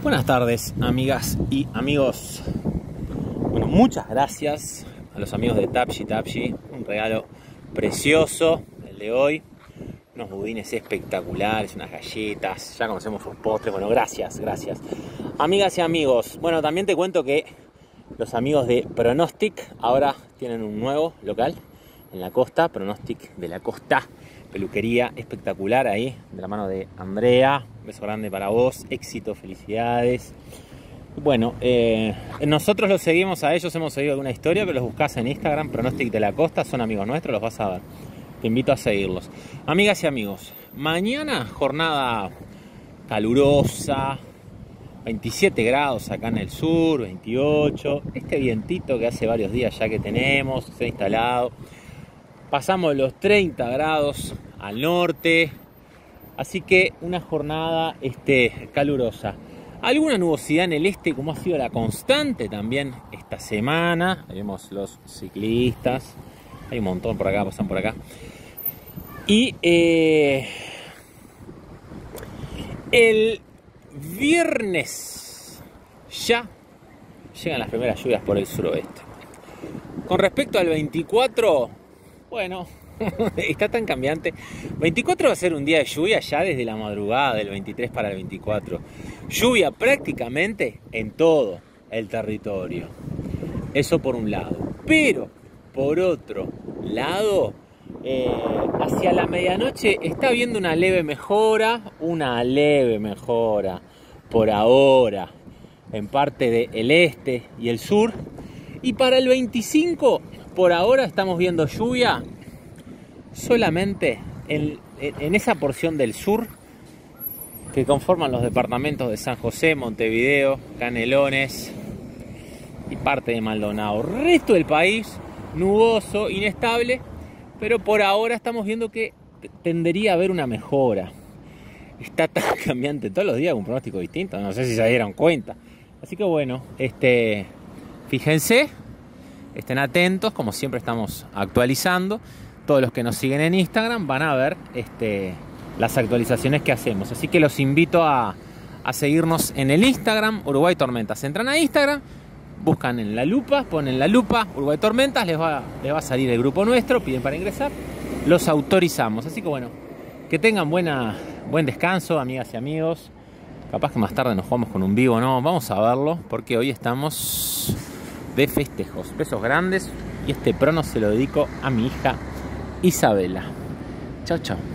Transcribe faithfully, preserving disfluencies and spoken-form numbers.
Buenas tardes, amigas y amigos. Bueno, muchas gracias a los amigos de Tapchi Tapchi. Un regalo precioso el de hoy. Unos budines espectaculares, unas galletas. Ya conocemos sus postres. Bueno, gracias, gracias. Amigas y amigos, bueno, también te cuento que los amigos de Pronostic ahora tienen un nuevo local en la costa. Pronostic de la Costa. Peluquería espectacular ahí, de la mano de Andrea. Un beso grande para vos, éxito, felicidades. Bueno, eh, nosotros los seguimos a ellos, hemos seguido alguna historia, pero los buscás en Instagram, Pronostic de la Costa, son amigos nuestros, los vas a ver. Te invito a seguirlos. Amigas y amigos, mañana jornada calurosa, veintisiete grados acá en el sur, veintiocho. Este vientito que hace varios días ya que tenemos, se ha instalado. Pasamos los treinta grados al norte, así que una jornada este, calurosa. Alguna nubosidad en el este, como ha sido la constante también esta semana. Ahí vemos los ciclistas, hay un montón por acá, pasan por acá. Y eh, el viernes ya llegan las primeras lluvias por el suroeste. Con respecto al veinticuatro, bueno, está tan cambiante. veinticuatro va a ser un día de lluvia ya desde la madrugada del veintitrés para el veinticuatro. Lluvia prácticamente en todo el territorio. Eso por un lado. Pero por otro lado, eh, hacia la medianoche está habiendo una leve mejora. Una leve mejora por ahora en parte del este y el sur. Y para el veinticinco, por ahora estamos viendo lluvia solamente en, en esa porción del sur que conforman los departamentos de San José, Montevideo, Canelones y parte de Maldonado. Resto del país, nuboso, inestable, pero por ahora estamos viendo que tendería a haber una mejora. Está tan cambiante todos los días, un pronóstico distinto, no sé si se dieron cuenta. Así que bueno, este, fíjense, estén atentos, como siempre estamos actualizando. Todos los que nos siguen en Instagram van a ver este, las actualizaciones que hacemos. Así que los invito a, a seguirnos en el Instagram, Uruguay Tormentas. Entran a Instagram, buscan en la lupa, ponen la lupa, Uruguay Tormentas, les va, les va a salir el grupo nuestro, piden para ingresar, los autorizamos. Así que bueno, que tengan buena, buen descanso, amigas y amigos. Capaz que más tarde nos jugamos con un vivo, ¿no? Vamos a verlo, porque hoy estamos de festejos, besos grandes, y este prono se lo dedico a mi hija Isabela. Chao, chao.